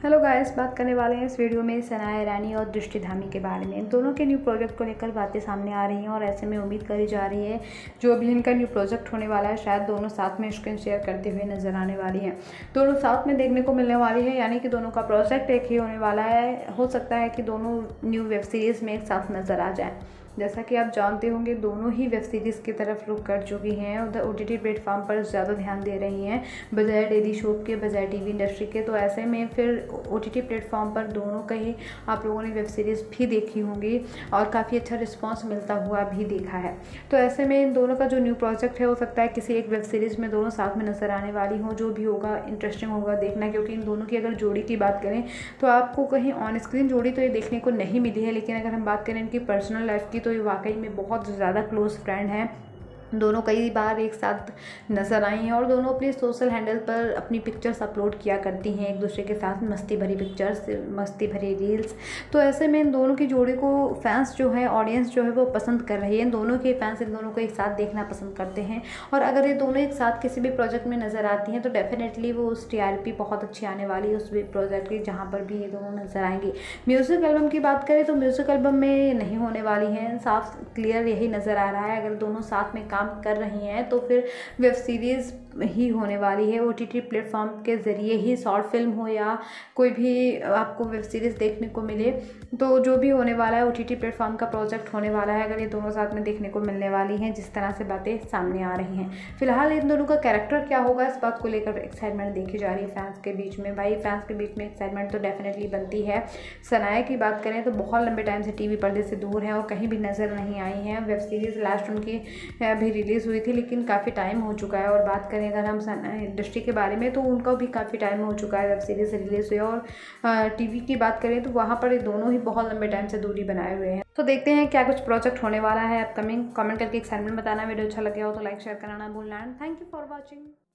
Hello guys, बात करने वाले हैं इस वीडियो में सनाया ईरानी और दृष्टि धामी के बारे में। दोनों के न्यू प्रोजेक्ट को लेकर बातें सामने आ रही हैं और ऐसे में उम्मीद करी जा रही है जो भी इनका न्यू प्रोजेक्ट होने वाला है शायद दोनों साथ में स्क्रीन शेयर करते हुए नजर आने वाली हैं। दोनों साथ में देखने को मिलने वाली है, यानी कि दोनों का प्रोजेक्ट एक ही होने वाला है। हो सकता है कि दोनों न्यू वेब सीरीज़ में एक साथ नजर आ जाएँ। जैसा कि आप जानते होंगे दोनों ही वेब सीरीज़ की तरफ रुख कर चुकी हैं, उधर OTT प्लेटफॉर्म पर ज़्यादा ध्यान दे रही हैं बजाय डेली शो के, बजाय टीवी इंडस्ट्री के। तो ऐसे में फिर OTT प्लेटफॉर्म पर दोनों का ही आप लोगों ने वेब सीरीज़ भी देखी होंगी और काफ़ी अच्छा रिस्पांस मिलता हुआ भी देखा है। तो ऐसे में इन दोनों का जो न्यू प्रोजेक्ट है हो सकता है किसी एक वेब सीरीज़ में दोनों साथ में नजर आने वाली हों। जो भी होगा इंटरेस्टिंग होगा देखना, क्योंकि इन दोनों की अगर जोड़ी की बात करें तो आपको कहीं ऑन स्क्रीन जोड़ी तो ये देखने को नहीं मिली है, लेकिन अगर हम बात करें इनकी पर्सनल लाइफ की तो ये वाकई में बहुत ज़्यादा क्लोज फ्रेंड हैं। दोनों कई बार एक साथ नज़र आई हैं और दोनों अपने सोशल हैंडल पर अपनी पिक्चर्स अपलोड किया करती हैं एक दूसरे के साथ, मस्ती भरी पिक्चर्स, मस्ती भरी रील्स। तो ऐसे में इन दोनों की जोड़ी को फैंस जो है, ऑडियंस जो है वो पसंद कर रही है। इन दोनों के फैंस इन दोनों को एक साथ देखना पसंद करते हैं और अगर ये दोनों एक साथ किसी भी प्रोजेक्ट में नज़र आती हैं तो डेफिनेटली वो उस TRP बहुत अच्छी आने वाली है उस प्रोजेक्ट की जहाँ पर भी ये दोनों नज़र आएंगी। म्यूज़िक एल्बम की बात करें तो म्यूज़िक एल्बम में नहीं होने वाली हैं, साफ क्लियर यही नज़र आ रहा है। अगर दोनों साथ में काम कर रही हैं तो फिर वेब सीरीज़ ही होने वाली है। OTT प्लेटफॉर्म के ज़रिए ही शॉर्ट फिल्म हो या कोई भी आपको वेब सीरीज़ देखने को मिले, तो जो भी होने वाला है OTT प्लेटफॉर्म का प्रोजेक्ट होने वाला है। अगर ये दोनों साथ में देखने को मिलने वाली हैं जिस तरह से बातें सामने आ रही हैं। फिलहाल इन दोनों का कैरेक्टर क्या होगा इस बात को लेकर एक्साइटमेंट देखी जा रही है फैंस के बीच में। भाई फैंस के बीच में एक्साइटमेंट तो डेफिनेटली बनती है। सनाया की बात करें तो बहुत लंबे टाइम से टीवी पर्दे से दूर है और कहीं भी नज़र नहीं आई हैं। वेब सीरीज़ लास्ट उनकी अभी रिलीज़ हुई थी लेकिन काफ़ी टाइम हो चुका है। और बात करें अगर हम इंडस्ट्री के बारे में तो उनका भी काफ़ी टाइम हो चुका है वेब सीरीज़ रिलीज़ हुई। और टीवी की बात करें तो वहाँ पर दोनों ही बहुत लंबे टाइम से दूरी बनाए हुए हैं। तो देखते हैं क्या कुछ प्रोजेक्ट होने वाला है अपकमिंग। कमेंट करके एक्साइटमेंट बताना। वीडियो अच्छा लगे हो तो लाइक शेयर करना ना भूलना। Thank you for watching.